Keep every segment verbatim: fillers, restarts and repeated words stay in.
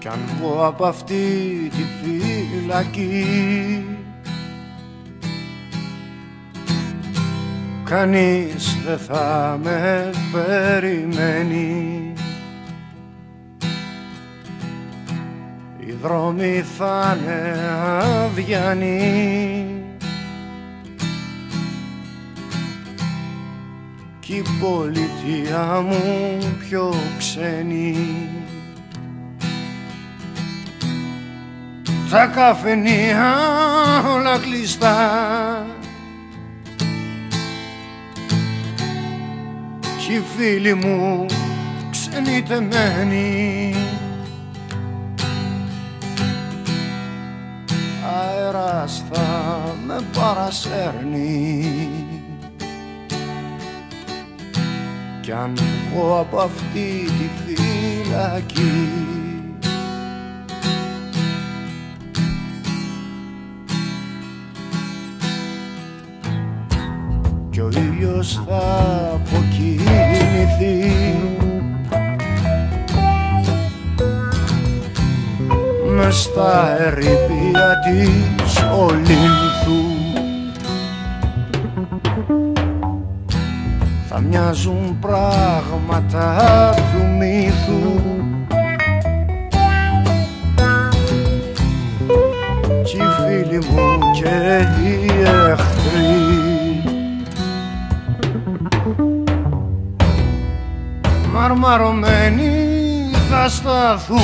κι αν βγω απ' αυτή τη φυλακή, κανείς δεν θα με περιμένει. Οι δρόμοι θα είναι αδιανοί κι η πολιτεία μου πιο ξένη. Τα καφενεία όλα κλειστά κι οι φίλοι μου ξενιτεμένοι. Αέρας θα με παρασέρνει κι αν βγω απ' αυτή τη φυλακή, κι ο ήλιος θα αποκοιμηθεί μες στα ερείπια της Ολύνθου. Θα μοιάζουν πράγματα του μύθου κι οι φίλοι μου και οι εχθροί μαρμαρωμένοι θα σταθούν.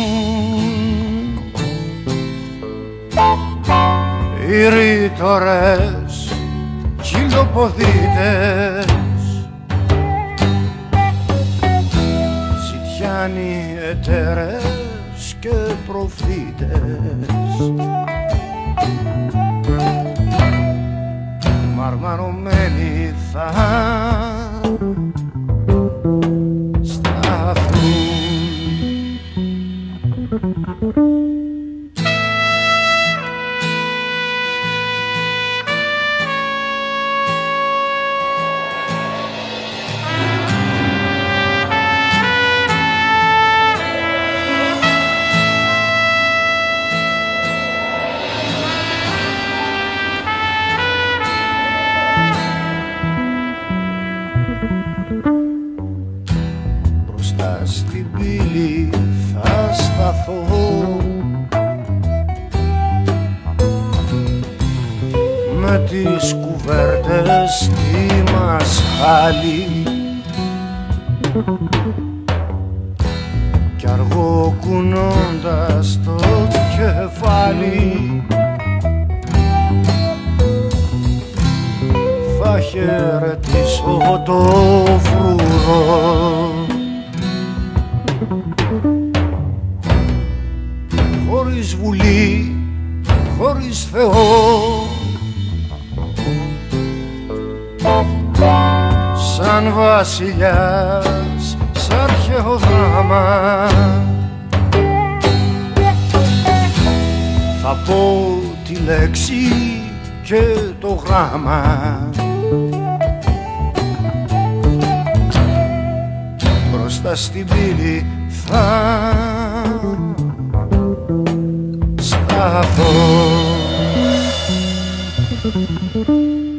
Οι ρήτορες χιλοποδίτες, ζητιάνοι εταιρές και προφήτες μαρμαρωμένοι θα σταθούν. Μπροστά στην πύλη θα σταθώ με τις κουβέρτες στη μασχάλη κι αργό κουνώντας το κεφάλι θα χαιρετήσω το φρουρό. Χωρίς βουλή, χωρίς Θεό, σαν βασιλιάς, σ' αρχαίο δράμα θα πω τη λέξη και το γράμμα. Μπροστά στην πύλη θα σταθώ.